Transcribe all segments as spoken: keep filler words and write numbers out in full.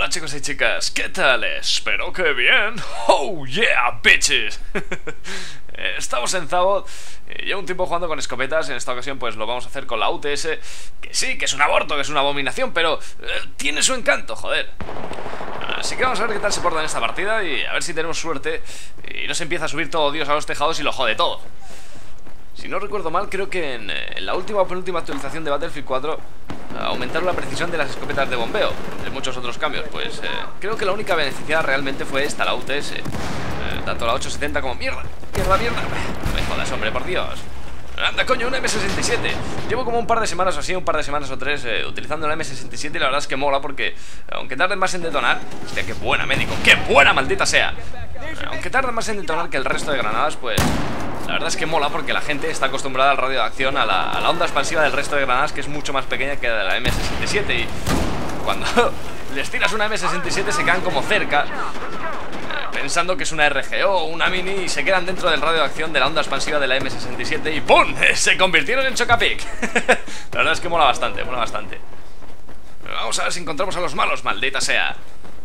Hola chicos y chicas, ¿qué tal? Espero que bien. Oh yeah, bitches. Estamos en Zavod. Llevo un tiempo jugando con escopetas. En esta ocasión pues lo vamos a hacer con la U T S. Que sí, que es un aborto, que es una abominación, pero eh, tiene su encanto, joder. Así que vamos a ver qué tal se porta en esta partida y a ver si tenemos suerte y no se empieza a subir todo Dios a los tejados y lo jode todo. Si no recuerdo mal, creo que en, en la última o penúltima actualización de Battlefield cuatro aumentaron la precisión de las escopetas de bombeo, de muchos otros cambios. Pues eh, creo que la única beneficiada realmente fue esta, la U T S. eh, Tanto la ocho setenta como... ¡Mierda! ¡Mierda, mierda! No me jodas, hombre, por Dios. Anda, coño, una M sesenta y siete. Llevo como un par de semanas o así, un par de semanas o tres eh, utilizando la M sesenta y siete y la verdad es que mola porque, aunque tarden más en detonar... Hostia, qué buena, médico, qué buena, maldita sea. Aunque tarden más en detonar que el resto de granadas, pues... La verdad es que mola porque la gente está acostumbrada al radio de acción, a la, a la onda expansiva del resto de granadas, que es mucho más pequeña que la de la M sesenta y siete. Y cuando les tiras una M sesenta y siete se quedan como cerca, eh, pensando que es una R G O o una mini, y se quedan dentro del radio de acción de la onda expansiva de la M sesenta y siete y ¡pum! Se convirtieron en Chocapic. La verdad es que mola bastante, mola bastante. Pero vamos a ver si encontramos a los malos, maldita sea.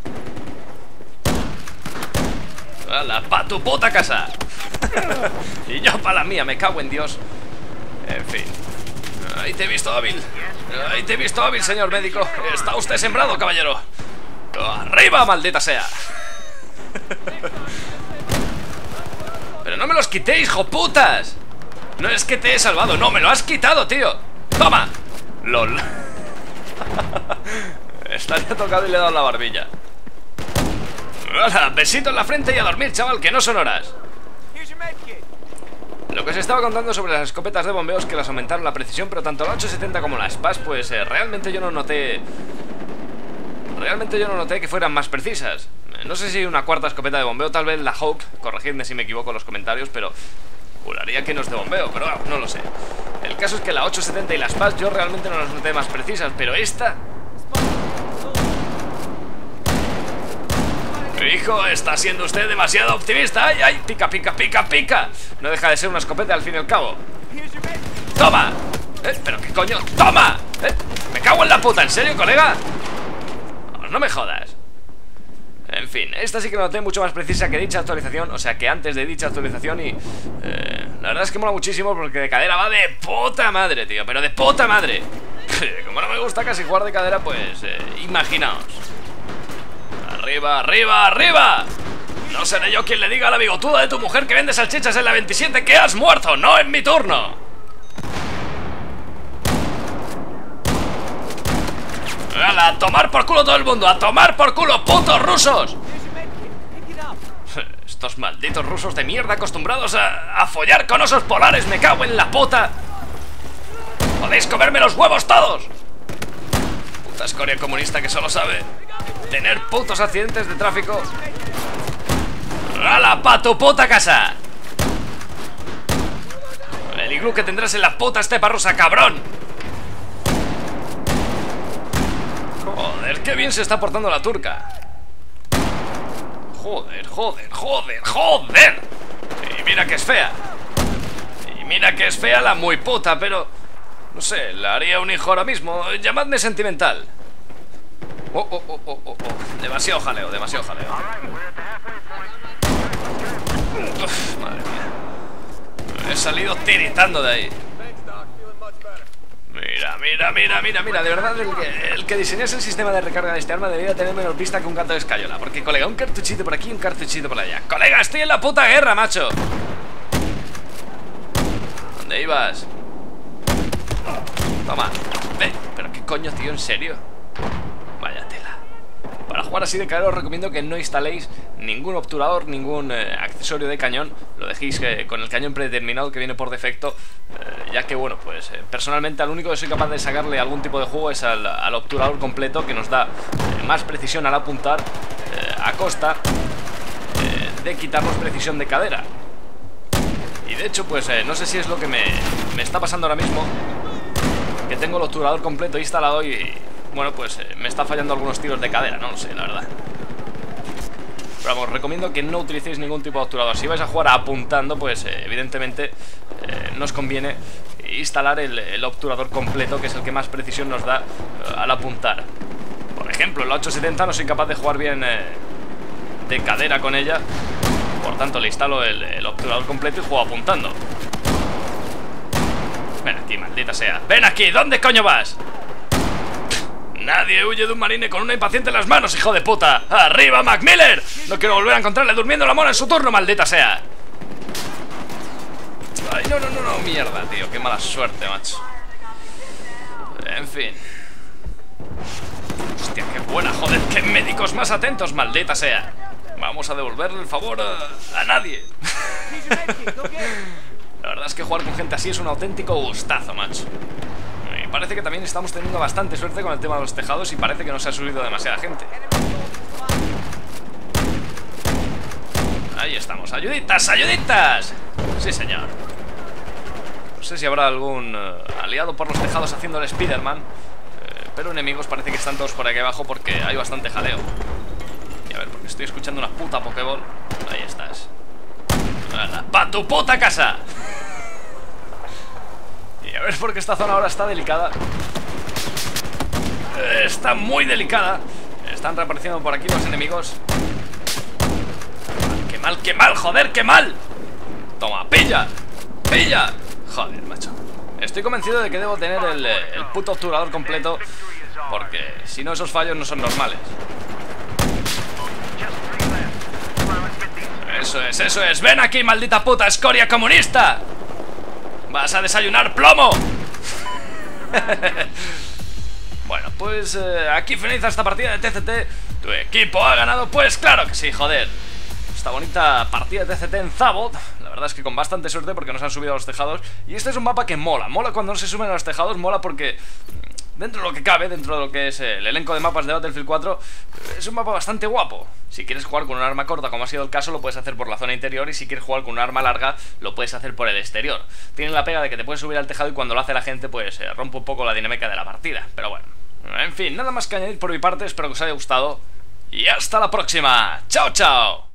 ¡Hala, pa' tu puta casa! Y yo pa' la mía, me cago en Dios. En fin. Ahí te he visto hábil. Ahí te he visto hábil, señor médico. Está usted sembrado, caballero. ¡Arriba, maldita sea! Pero no me los quitéis, joputas. No es que te he salvado, no, me lo has quitado, tío. ¡Toma! ¡Lol! Estaría tocado y le he dado la barbilla. ¡Hala! Besito en la frente y a dormir, chaval, que no son horas. Lo que os estaba contando sobre las escopetas de bombeo es que las aumentaron la precisión, pero tanto la ocho setenta como la S P A S, pues eh, realmente yo no noté... Realmente yo no noté que fueran más precisas. No sé si una cuarta escopeta de bombeo, tal vez la Hawk, corregidme si me equivoco en los comentarios, pero... juraría que no es de bombeo, pero bueno, no lo sé. El caso es que la ocho setenta y la S P A S yo realmente no las noté más precisas, pero esta... Hijo, está siendo usted demasiado optimista. ¡Ay, ay! ¡Pica, pica, pica, pica! No deja de ser una escopeta al fin y al cabo. ¡Toma! ¿Eh? ¿Pero qué coño? ¡Toma! ¿Eh? ¡Me cago en la puta! ¿En serio, colega? No me jodas. En fin, esta sí que la noté mucho más precisa que dicha actualización. O sea, que antes de dicha actualización. Y eh, la verdad es que mola muchísimo porque de cadera va de puta madre, tío. Pero de puta madre. Como no me gusta casi jugar de cadera, pues eh, imaginaos. ¡Arriba, arriba, arriba! No seré yo quien le diga a la bigotuda de tu mujer que vende salchichas en la veintisiete que has muerto, no en mi turno. ¡Hala, a tomar por culo todo el mundo! ¡A tomar por culo, putos rusos! Estos malditos rusos de mierda acostumbrados a, a follar con osos polares, me cago en la puta. ¡Podéis comerme los huevos todos! Puta escoria comunista que solo sabe tener putos accidentes de tráfico. ¡Hala, pa' tu puta casa! El iglú que tendrás en la puta estepa rusa, cabrón. Joder, qué bien se está portando la turca. Joder, joder, joder, joder. Y mira que es fea. Y mira que es fea la muy puta, pero... no sé, la haría un hijo ahora mismo. Llamadme sentimental. Oh, oh, oh, oh, oh, oh. Demasiado jaleo, demasiado jaleo. Uf, madre mía. He salido tiritando de ahí. Mira, mira, mira, mira, mira. De verdad, el que, el que diseñase el sistema de recarga de este arma debería tener menos vista que un gato de escayola. Porque, colega, un cartuchito por aquí y un cartuchito por allá. Colega, estoy en la puta guerra, macho. ¿Dónde ibas? Toma. Ve, pero qué coño, tío, ¿en serio? Vaya tela. Para jugar así de cadera os recomiendo que no instaléis ningún obturador, ningún eh, accesorio de cañón. Lo dejéis eh, con el cañón predeterminado que viene por defecto, eh, ya que, bueno, pues eh, personalmente al único que soy capaz de sacarle algún tipo de juego es al, al obturador completo, que nos da eh, más precisión al apuntar eh, a costa eh, de quitarnos precisión de cadera. Y de hecho, pues eh, no sé si es lo que me, me está pasando ahora mismo, que tengo el obturador completo instalado y... bueno, pues eh, me está fallando algunos tiros de cadera, no lo sé, la verdad. Pero vamos, recomiendo que no utilicéis ningún tipo de obturador. Si vais a jugar apuntando, pues eh, evidentemente eh, nos conviene instalar el, el obturador completo, que es el que más precisión nos da eh, al apuntar. Por ejemplo, ejemplo, en la ochocientos setenta no soy capaz de jugar bien eh, de cadera con ella. Por tanto, le instalo el, el obturador completo y juego apuntando. Ven aquí, maldita sea. ¡Ven aquí! ¿Dónde coño vas? Nadie huye de un marine con una impaciente en las manos, hijo de puta. ¡Arriba, Mac Miller! No quiero volver a encontrarle durmiendo la mona en su turno, maldita sea. Ay, no, no, no, no, mierda, tío. Qué mala suerte, macho. En fin. Hostia, qué buena, joder. Qué médicos más atentos, maldita sea. Vamos a devolverle el favor a, a nadie. La verdad es que jugar con gente así es un auténtico gustazo, macho. Y parece que también estamos teniendo bastante suerte con el tema de los tejados y parece que no se ha subido demasiada gente. Ahí estamos, ayuditas, ayuditas. Sí, señor. No sé si habrá algún uh, aliado por los tejados haciendo el Spiderman, eh, pero enemigos parece que están todos por aquí abajo porque hay bastante jaleo. Y a ver, porque estoy escuchando una puta Pokéball. Ahí estás. ¡Hala! ¡Pa' tu puta casa! Y a ver, porque esta zona ahora está delicada. eh, Está muy delicada. Están reapareciendo por aquí los enemigos. ¡Qué mal, qué mal, joder, qué mal! ¡Toma, pilla! ¡Pilla! Joder, macho. Estoy convencido de que debo tener el, el puto obturador completo, porque si no, esos fallos no son normales. Eso es, eso es. ¡Ven aquí, maldita puta escoria comunista! ¡Vas a desayunar plomo! Bueno, pues eh, aquí finaliza esta partida de T C T. ¿Tu equipo ha ganado? Pues claro que sí, joder. Esta bonita partida de T C T en Zavod. La verdad es que con bastante suerte porque nos han subido a los tejados. Y este es un mapa que mola. Mola cuando no se suben a los tejados. Mola porque dentro de lo que cabe, dentro de lo que es el elenco de mapas de Battlefield cuatro, es un mapa bastante guapo. Si quieres jugar con un arma corta, como ha sido el caso, lo puedes hacer por la zona interior. Y si quieres jugar con un arma larga, lo puedes hacer por el exterior. Tiene la pega de que te puedes subir al tejado y cuando lo hace la gente, pues eh, rompe un poco la dinámica de la partida. Pero bueno, en fin, nada más que añadir por mi parte. Espero que os haya gustado y hasta la próxima. ¡Chao, chao!